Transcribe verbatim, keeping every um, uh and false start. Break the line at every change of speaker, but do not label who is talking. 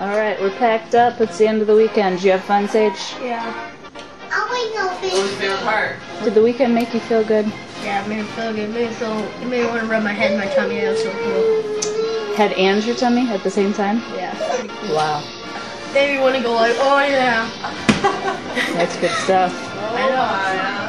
Alright, we're packed up. It's the end of the weekend. Did you have fun, Sage?
Yeah.
I'll wait no
What was your favorite part?
Did the weekend make you feel good?
Yeah, it made me feel good. It made me feel, it made me want to rub my head in my tummy. That was so cool.
Head and your tummy at the same time?
Yeah, pretty cool.
Wow.
Made me want to go like, oh yeah.
That's good stuff.
I know.